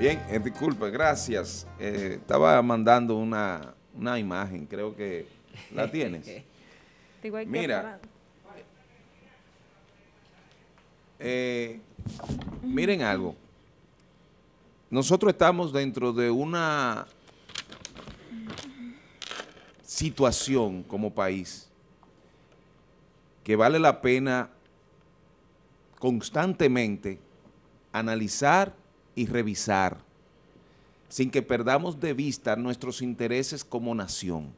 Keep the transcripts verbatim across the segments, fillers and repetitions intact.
Bien, eh, disculpe, gracias. Eh, estaba mandando una, una imagen, creo que la tienes. Igual que Mira, parado. eh, miren algo. Nosotros estamos dentro de una situación como país que vale la pena constantemente analizar y revisar sin que perdamos de vista nuestros intereses como nación.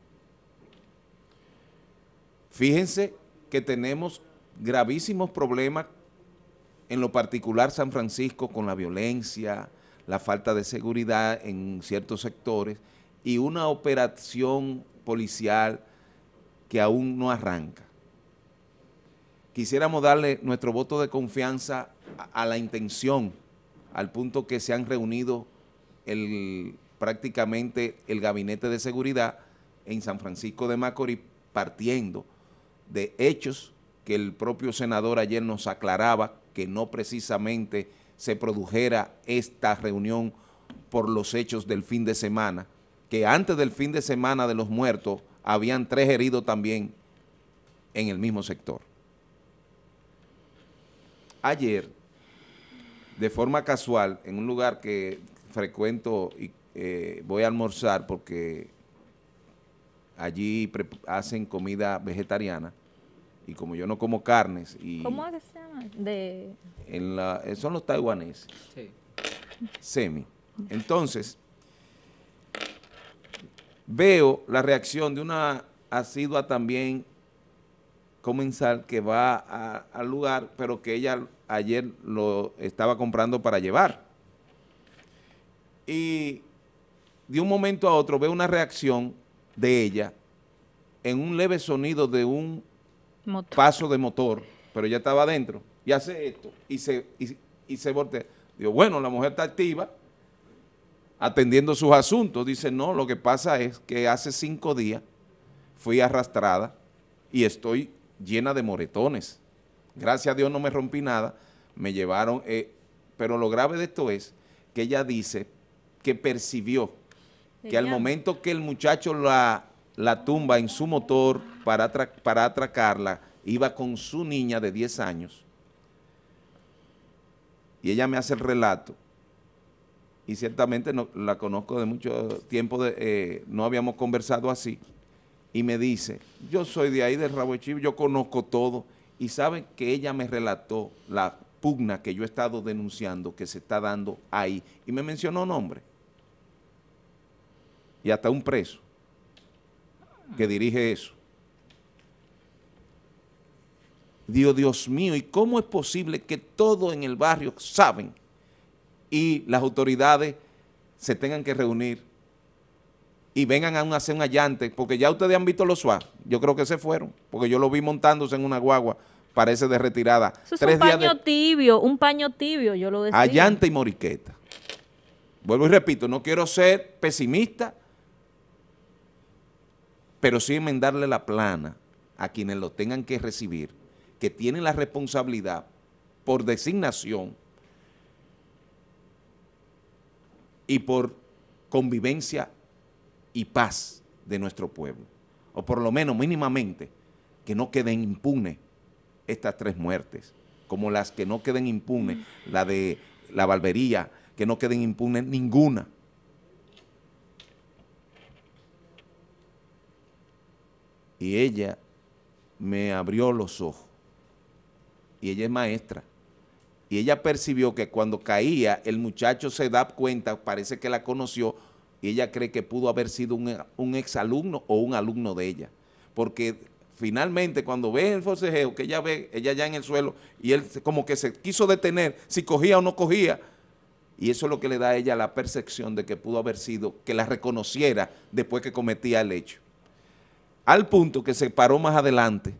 Fíjense que tenemos gravísimos problemas, en lo particular San Francisco, con la violencia, la falta de seguridad en ciertos sectores y una operación policial que aún no arranca. Quisiéramos darle nuestro voto de confianza a, a la intención, al punto que se han reunido el, prácticamente el gabinete de seguridad en San Francisco de Macorís, partiendo de hechos que el propio senador ayer nos aclaraba que no precisamente se produjera esta reunión por los hechos del fin de semana, que antes del fin de semana de los muertos habían tres heridos también en el mismo sector. Ayer, de forma casual, en un lugar que frecuento y eh, voy a almorzar porque allí hacen comida vegetariana, y como yo no como carnes y ¿Cómo es que se llama? De... en la, son los taiwaneses, sí. Semi. Entonces, veo la reacción de una asidua también comensal que va a, al lugar, pero que ella ayer lo estaba comprando para llevar. Y de un momento a otro veo una reacción de ella en un leve sonido de un motor. Paso de motor, pero ella estaba adentro, y hace esto, y se, y, y se voltea. Digo, bueno, la mujer está activa, atendiendo sus asuntos. Dice, no, lo que pasa es que hace cinco días fui arrastrada y estoy llena de moretones. Gracias a Dios no me rompí nada, me llevaron, eh, pero lo grave de esto es que ella dice que percibió que al momento que el muchacho la, la tumba en su motor para, atra, para atracarla, iba con su niña de diez años, y ella me hace el relato, y ciertamente no, la conozco de mucho tiempo, de, eh, no habíamos conversado así, y me dice, yo soy de ahí, del Rabo de Chivo, yo conozco todo, y saben que ella me relató la pugna que yo he estado denunciando, que se está dando ahí, y me mencionó nombre, y hasta un preso que dirige eso. Dios, Dios mío, ¿y cómo es posible que todos en el barrio saben y las autoridades se tengan que reunir y vengan a hacer un allante? Porque ya ustedes han visto los S W A T, yo creo que se fueron, porque yo lo vi montándose en una guagua, parece de retirada. Eso es Tres un paño días de, tibio, un paño tibio, yo lo decía. allante y moriqueta. Vuelvo y repito, no quiero ser pesimista, pero sí enmendarle la plana a quienes lo tengan que recibir, que tienen la responsabilidad por designación y por convivencia y paz de nuestro pueblo, o por lo menos mínimamente que no queden impunes estas tres muertes, como las que no queden impunes, la de la barbería, que no queden impunes ninguna. Y ella me abrió los ojos, y ella es maestra, y ella percibió que cuando caía el muchacho se da cuenta, parece que la conoció, y ella cree que pudo haber sido un, un exalumno o un alumno de ella, porque finalmente cuando ve el forcejeo, que ella ve, ella ya en el suelo, y él como que se quiso detener, si cogía o no cogía, y eso es lo que le da a ella la percepción de que pudo haber sido, que la reconociera después que cometía el hecho. Al punto que se paró más adelante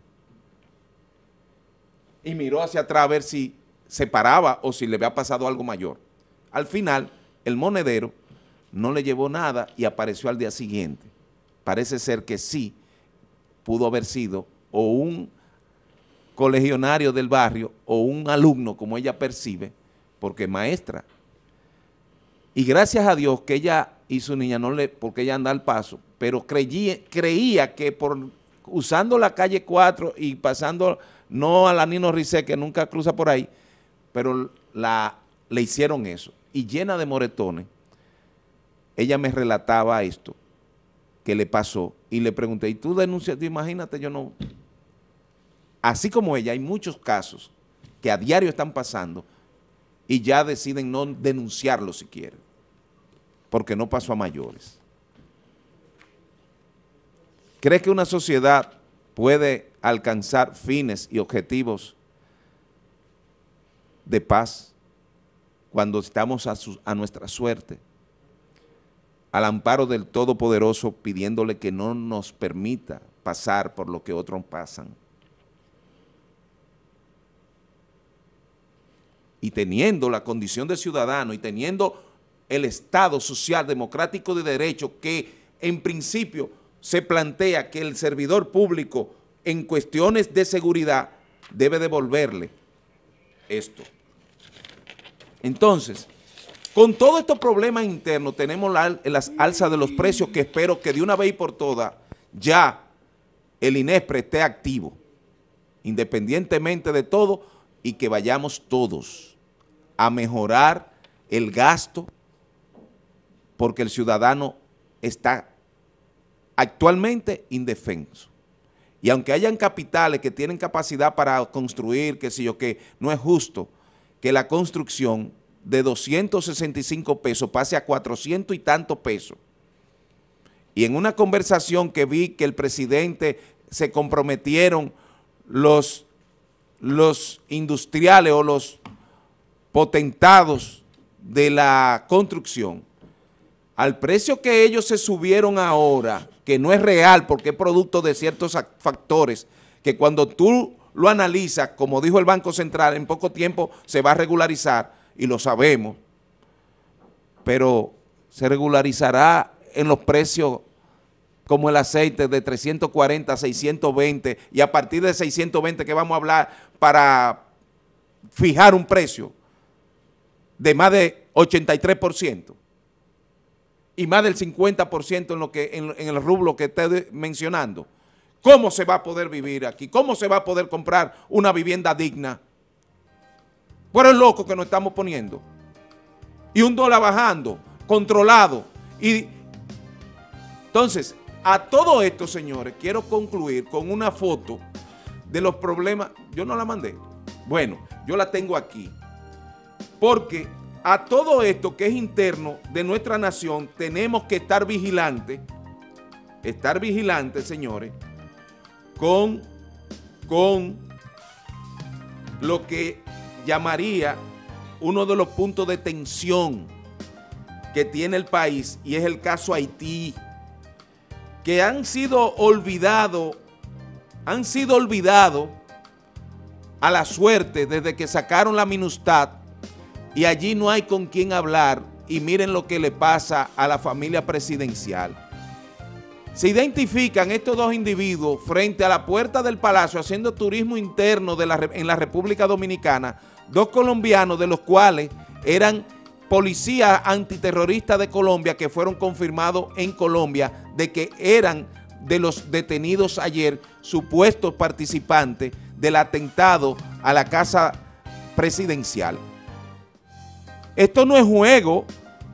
y miró hacia atrás a ver si se paraba o si le había pasado algo mayor. Al final, el monedero no le llevó nada y apareció al día siguiente. Parece ser que sí pudo haber sido o un colegionario del barrio o un alumno, como ella percibe, porque maestra. Y gracias a Dios que ella y su niña, no le, porque ella anda al paso, pero creía, creía que por usando la calle cuatro y pasando, no a la Nino Risset, que nunca cruza por ahí, pero la, le hicieron eso. Y llena de moretones, ella me relataba esto que le pasó y le pregunté, ¿y tú denuncias? Imagínate, yo no... Así como ella, hay muchos casos que a diario están pasando y ya deciden no denunciarlo si quieren, porque no pasó a mayores. ¿Crees que una sociedad puede alcanzar fines y objetivos de paz cuando estamos a, su, a nuestra suerte, al amparo del Todopoderoso, pidiéndole que no nos permita pasar por lo que otros pasan? Y teniendo la condición de ciudadano y teniendo el Estado social, democrático de derecho, que en principio se plantea que el servidor público en cuestiones de seguridad debe devolverle esto. Entonces, con todos estos problemas internos tenemos la, las alzas de los precios, que espero que de una vez y por todas ya el INESPRE esté activo, independientemente de todo, y que vayamos todos a mejorar el gasto, porque el ciudadano está actualmente indefenso. Y aunque hayan capitales que tienen capacidad para construir, qué sé yo, que no es justo que la construcción de doscientos sesenta y cinco pesos pase a cuatrocientos y tantos pesos. Y en una conversación que vi que el presidente se comprometieron los, los industriales o los potentados de la construcción, al precio que ellos se subieron ahora, que no es real porque es producto de ciertos factores, que cuando tú lo analizas, como dijo el Banco Central, en poco tiempo se va a regularizar, y lo sabemos, pero se regularizará en los precios como el aceite de trescientos cuarenta a seiscientos veinte, y a partir de seiscientos veinte que vamos a hablar para fijar un precio de más de ochenta y tres por ciento y más del cincuenta por ciento en, lo que, en, en el rublo que estoy mencionando. ¿Cómo se va a poder vivir aquí? ¿Cómo se va a poder comprar una vivienda digna? Por el loco que nos estamos poniendo. Y un dólar bajando, controlado. Y entonces, a todo esto, señores, quiero concluir con una foto de los problemas. Yo no la mandé. Bueno, yo la tengo aquí. Porque a todo esto que es interno de nuestra nación tenemos que estar vigilantes, estar vigilantes, señores, con, con lo que llamaría uno de los puntos de tensión que tiene el país, y es el caso Haití, que han sido olvidados, han sido olvidados a la suerte desde que sacaron la MINUSTAH, y allí no hay con quién hablar, y miren lo que le pasa a la familia presidencial. Se identifican estos dos individuos frente a la puerta del Palacio haciendo turismo interno de la, en la República Dominicana, dos colombianos de los cuales eran policías antiterroristas de Colombia, que fueron confirmados en Colombia de que eran de los detenidos ayer, supuestos participantes del atentado a la casa presidencial. Esto no es juego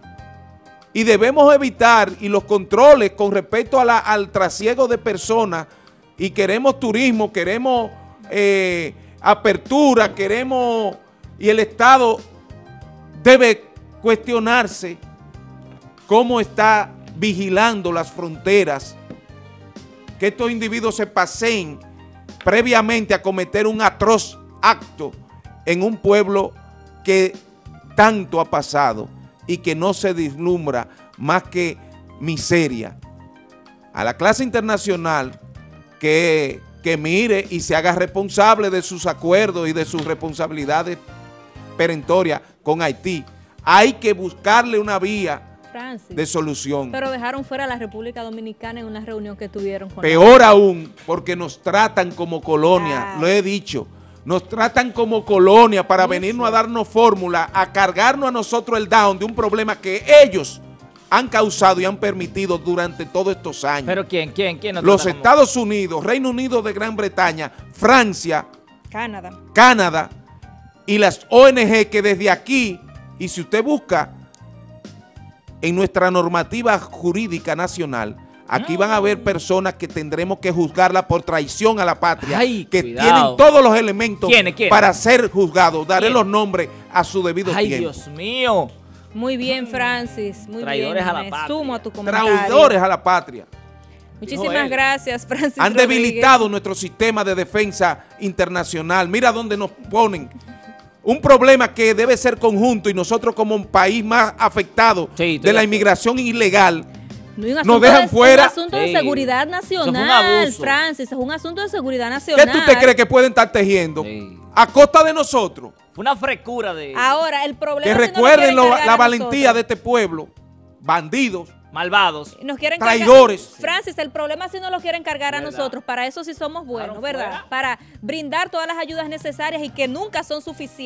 y debemos evitar, y los controles con respecto a la, al trasiego de personas, y queremos turismo, queremos eh, apertura, queremos, y el Estado debe cuestionarse cómo está vigilando las fronteras, que estos individuos se paseen previamente a cometer un atroz acto en un pueblo que tanto ha pasado y que no se vislumbra más que miseria. A la clase internacional que, que mire y se haga responsable de sus acuerdos y de sus responsabilidades perentorias con Haití. Hay que buscarle una vía, Francis, de solución. Pero dejaron fuera a la República Dominicana en una reunión que tuvieron con... Peor aún, porque nos tratan como colonia, ah. Lo he dicho. Nos tratan como colonia para Mucho. venirnos a darnos fórmula, a cargarnos a nosotros el down de un problema que ellos han causado y han permitido durante todos estos años. ¿Pero quién? ¿Quién? ¿Quién nos Los trata como- Estados Unidos, Reino Unido de Gran Bretaña, Francia, Canadá. Canadá y las O N G que desde aquí, y si usted busca en nuestra normativa jurídica nacional, aquí van a haber personas que tendremos que juzgarla por traición a la patria, Ay, que cuidado. tienen todos los elementos ¿Quiénes, quiénes? para ser juzgados. Daré ¿Quién? los nombres a su debido Ay, tiempo. Dios mío. Muy bien, Francis. Muy Traidores bien. a la Me patria. sumo a tu comentario. Traidores a la patria. Muchísimas Dijo él. gracias, Francis Han Rodríguez. debilitado nuestro sistema de defensa internacional. Mira dónde nos ponen. Un problema que debe ser conjunto y nosotros como un país más afectado Sí, estoy de de la acuerdo. inmigración ilegal, No, un Nos asunto dejan de- fuera. Es un asunto de Sí. seguridad Eso fue nacional, un abuso. Francis. Es un asunto de seguridad ¿qué nacional. tú te crees que pueden estar tejiendo? Sí. A costa de nosotros. Fue una frecura de Ahora, el problema Que es si no nos recuerden quieren lo- cargar la a valentía de nosotros. este pueblo, bandidos. malvados. Nos quieren traidores. cargar- Francis, el problema es si no lo quieren cargar a ¿Verdad? nosotros. Para eso sí somos buenos, Claro, ¿verdad? fuera. Para brindar todas las ayudas necesarias y que nunca son suficientes.